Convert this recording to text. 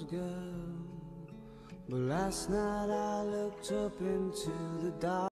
girl. But last night I looked up into the dark.